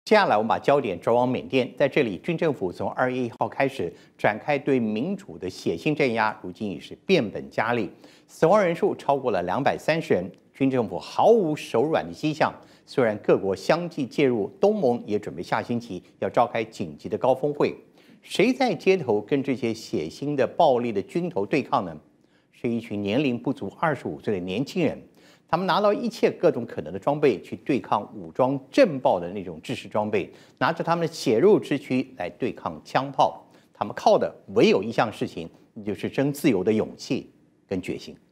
接下来，我们把焦点转往缅甸，在这里，军政府从2月1号开始展开对民主的血腥镇压，如今已是变本加厉，死亡人数超过了230人，军政府毫无手软的迹象。虽然各国相继介入，东盟也准备下星期要召开紧急的高峰会。谁在街头跟这些血腥的暴力的军头对抗呢？是一群年龄不足25岁的年轻人。他们拿到一切各种可能的装备去对抗武装震爆的那种制式装备，拿着他们的血肉之躯来对抗枪炮。他们靠的唯有一项事情，那就是争自由的勇气跟决心。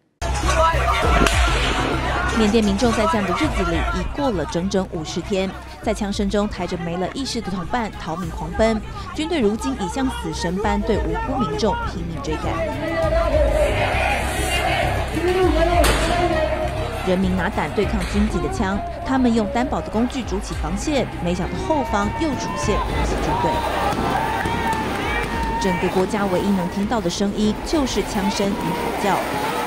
缅甸民众在这样的日子里已过了整整50天，在枪声中抬着没了意识的同伴逃命狂奔，军队如今已像死神般对无辜民众拼命追赶。人民拿胆对抗军警的枪，他们用单薄的工具筑起防线，没想到后方又出现无锡军队。整个国家唯一能听到的声音就是枪声与吼叫。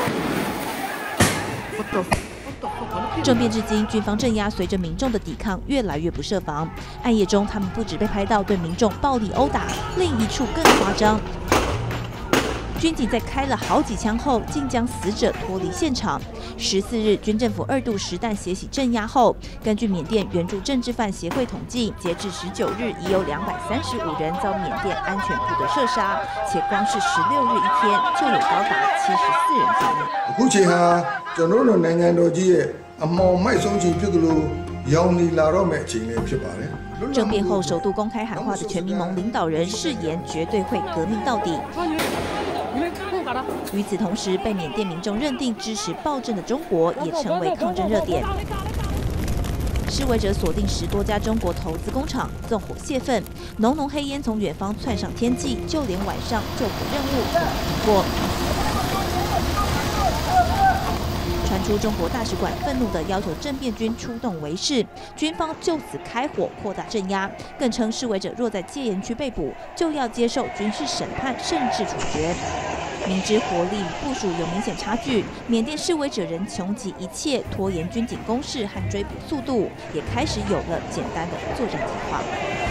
政变至今，军方镇压随着民众的抵抗越来越不设防。暗夜中，他们不止被拍到对民众暴力殴打，另一处更夸张。军警在开了好几枪后，竟将死者脱离现场。14日，军政府2度实弹血洗镇压后，根据缅甸援助政治犯协会统计，截至19日，已有235人遭缅甸安全部队射杀，且光是16日一天就有高达74人丧命。 အခုချိန်ဟာကျွန်တော်တို့နိုင်ငံတော်ကြီးရဲ့အမောင်မိုက်ဆုံးချိန်ဖြစ်ကလို့ရောင်နေလာတော့မယ့်အချိန်လေးဖြစ်ပါတယ်。 政变后，首度公开喊话的全民盟领导人誓言绝对会革命到底。与此同时，被缅甸民众认定支持暴政的中国也成为抗争热点。示威者锁定10多家中国投资工厂，纵火泄愤，浓浓黑烟从远方窜上天际，就连晚上救火任务也停过。传出中国大使馆愤怒地要求政变军出动围事，军方就此开火扩大镇压，更称示威者若在戒严区被捕，就要接受军事审判甚至处决。明知火力与部署有明显差距，缅甸示威者仍穷极一切拖延军警攻势和追捕速度，也开始有了简单的作战计划。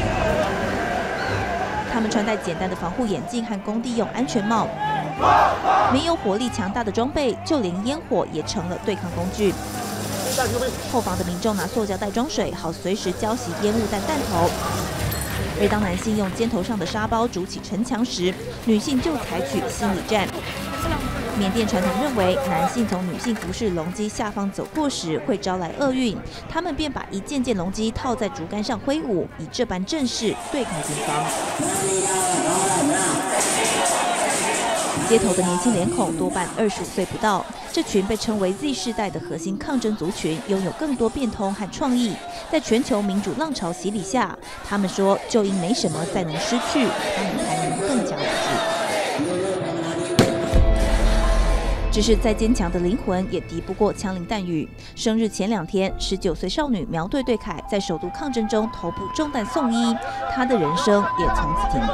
他们穿戴简单的防护眼镜和工地用安全帽。没有火力强大的装备，就连烟火也成了对抗工具。后方的民众拿塑胶袋装水，好随时浇熄烟雾弹头。而当男性用肩头上的沙包筑起城墙时，女性就采取心理战。缅甸传统认为，男性从女性服饰龙基下方走过时会招来厄运，他们便把一件件龙基套在竹竿上挥舞，以这般阵势对抗军方。街头的年轻脸孔多半25岁不到，这群被称为 Z 世代的核心抗争族群，拥有更多变通和创意。在全球民主浪潮洗礼下，他们说，就因没什么再能失去，他们才能更加理智。只是再坚强的灵魂也敌不过枪林弹雨。生日前2天，19岁少女苗对对凯在首都抗争中头部中弹送医，她的人生也从此停格。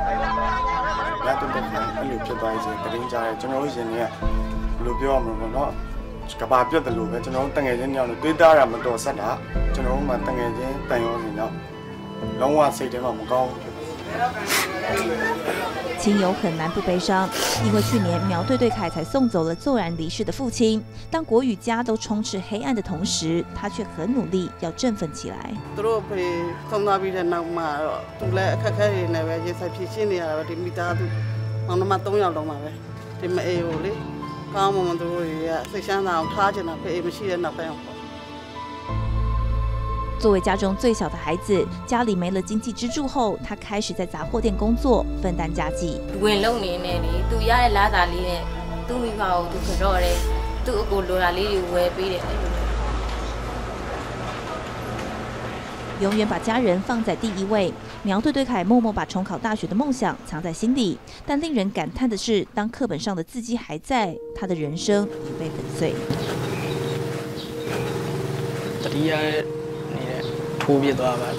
ဖြစ်သွားစေတရင်ကြတယ်ကျွန်တော်တို့ရှင်တွေကဘယ်လိုပြောရမလဲပေါ့နော်ကဘာပြတ်တယ်လို့ပဲကျွန်တော်တို့တငယ်ချင်းညောင်းတွေးတာရမတော်ဆက်တာကျွန်တော်တို့မှတငယ်ချင်းတန်ရောစင်တော့လုံးဝစိတ်ထဲမှာမကောင်းဘူး亲友很难不悲伤，因为去年苗对对凯才送走了骤然离世的父亲。当国与家都充斥黑暗的同时，他却很努力要振奋起来。 သူတို့ဖေဆုံးသွားပြီးတဲ့နောက်မှာတော့သူလည်းအခက်အခဲတွေနဲ့ပဲရေဆိုင်ဖြည့်ရှင်းနေရတာပဲဒီမိသားစုမောင်နှမ3ယောက်လုံးပါပဲဒီမအေးကိုလေကောင်းမှမသူတို့တွေကစိတ်ချမ်းသာအောင်ထားချင်တာဖေမရှိတဲ့နောက်ပိုင်းပေါ့。 作为家中最小的孩子，家里没了经济支柱后，他开始在杂货店工作，分担家计。 ဝင်လုံးနေနဲ့လေသူရတဲ့လာတာလေးနဲ့သူ့မိဘကိုသူကတော့တယ်သူ့အကိုလိုတာလေးတွေဝယ်ပေးတယ်永远把家人放在第一位。苗对对凯默默把重考大学的梦想藏在心底，但令人感叹的是，当课本上的字迹还在，他的人生已被粉碎。 ထိုးပြသွားပါ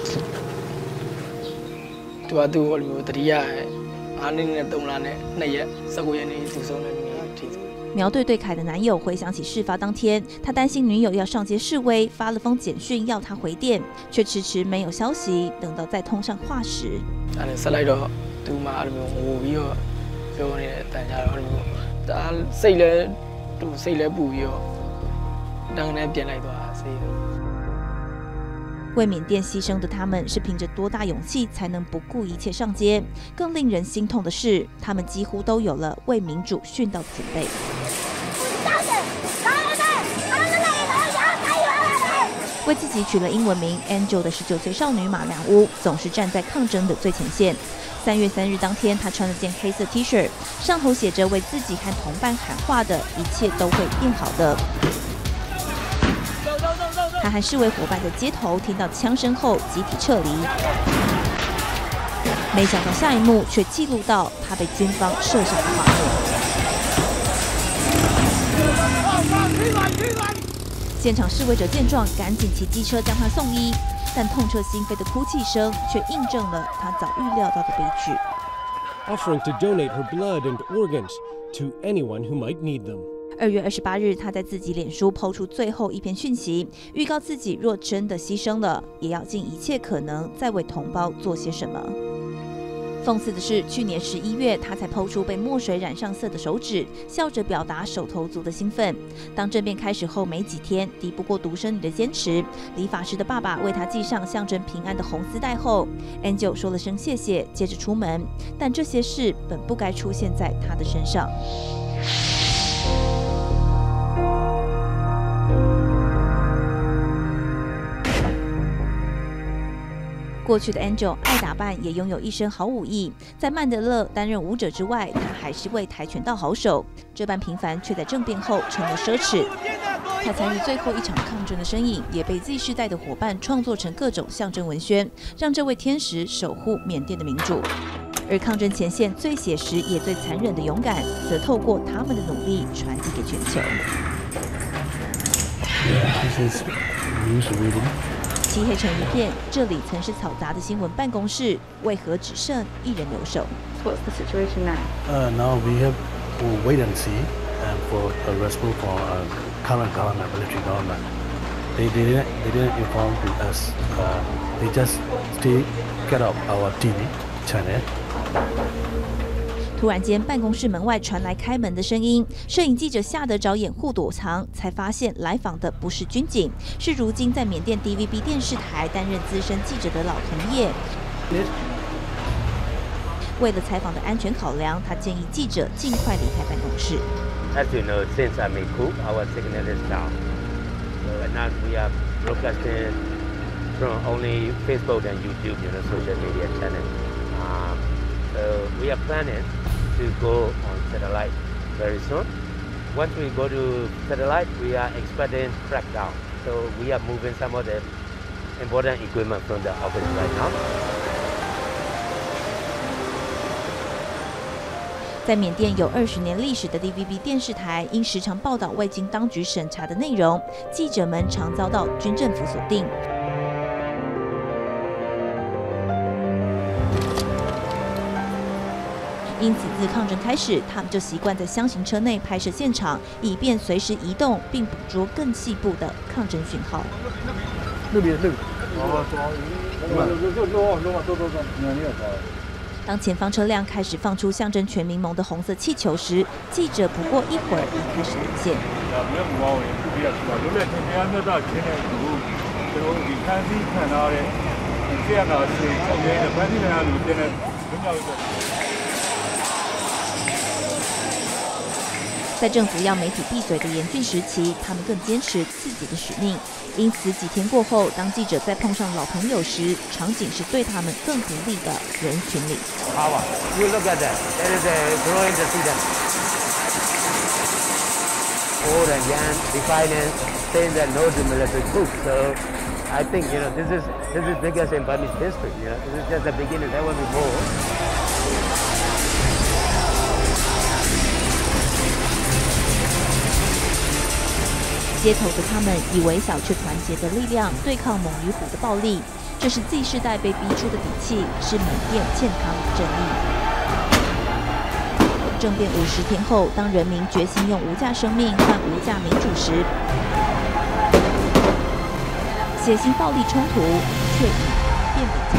သူကသူ့လိုတတိယ9နှစ်နဲ့3လနဲ့2ရက်19ရက်နေ့သူဆုံးတဲ့နေ့ထိ苗对凯的男友回想起事发当天，他担心女友要上街示威，发了封简讯要他回电，却迟迟没有消息。等到再通上话时， ဆက်လိုက်တော့သူမှအဲ့လိုမျိုးငိုပြီးတော့ပြောနေတဲ့တန်ကြတော့အဲ့လိုမျိုးဒါစိတ်လဲပူပြီးတော့တန်းနဲ့ပြန်လိုက်သွားစိတ်。 为缅甸牺牲的他们是凭着多大勇气才能不顾一切上街？更令人心痛的是，他们几乎都有了为民主殉道的准备。为自己取了英文名 Angel 的19岁少女马良乌，总是站在抗争的最前线。3月3日当天，她穿了件黑色 T 恤，上头写着为自己和同伴喊话的“一切都会变好的”。他和示威伙伴在街头听到枪声后集体撤离，没想到下一幕却记录到他被军方射杀的画面。现场示威者见状，赶紧骑机车将他送医，但痛彻心扉的哭泣声却印证了他早预料到的悲剧。 Offering to donate her blood and organs to anyone who might need them. 2月28日，他在自己脸书抛出最后一篇讯息，预告自己若真的牺牲了，也要尽一切可能再为同胞做些什么。讽刺的是，去年11月，他才抛出被墨水染上色的手指，笑着表达手头族的兴奋。当政变开始后没几天，敌不过独生女的坚持，理发师的爸爸为他系上象征平安的红丝带后 ，Angel 说了声谢谢，接着出门。但这些事本不该出现在他的身上。过去的 Angel 爱打扮，也拥有一身好武艺。在曼德勒担任舞者之外，他还是位跆拳道好手。这般平凡，却在政变后成了奢侈。他参与最后一场抗争的身影，也被 Z 世代的伙伴创作成各种象征文宣，让这位天使守护缅甸的民主。而抗争前线最写实也最残忍的勇敢，则透过他们的努力传递给全球。漆黑成一片，这里曾是嘈杂的新闻办公室，为何只剩一人留守 ？What's the situation now? Now we have to wait and see, and for a response from current government, military government. They didn't inform us. They just stay get up our TV channel. 突然间，办公室门外传来开门的声音，摄影记者吓得找掩护躲藏，才发现来访的不是军警，是如今在缅甸 DVB 电视台担任资深记者的老同业。为了采访的安全考量，他建议记者尽快离开办公室。 As you know, since I made coup, our signal is down. So now we are broadcasting from only Facebook and YouTube, social media channels. So we are planning to go on satellite very soon. Once we go to satellite, we are expecting crackdown. So we are moving some of the important equipment from the office right now. 在缅甸有20年历史的 DVB 电视台，因时常报道未经当局审查的内容，记者们常遭到军政府锁定。因此，自抗争开始，他们就习惯在箱型车内拍摄现场，以便随时移动，并捕捉更细部的抗争讯号。当前方车辆开始放出象征全民盟的红色气球时，记者不过一会儿已开始连线。在政府要媒体闭嘴的严峻时期，他们更坚持自己的使命。因此，几天过后，当记者再碰上老朋友时，场景是对他们更不利的人群里。 You look at that. There is a growing dissident. Old and young, defiant, saying that no to military coup. So I think this is biggest in Burmese history. This is just the beginning. There will be more. 街头的他们以微小却团结的力量对抗猛于虎的暴力，这是 Z 世代被逼出的底气，是缅甸健康的正义。 政变50天后，当人民决心用无价生命换无价民主时，血腥暴力冲突却已变本加厉。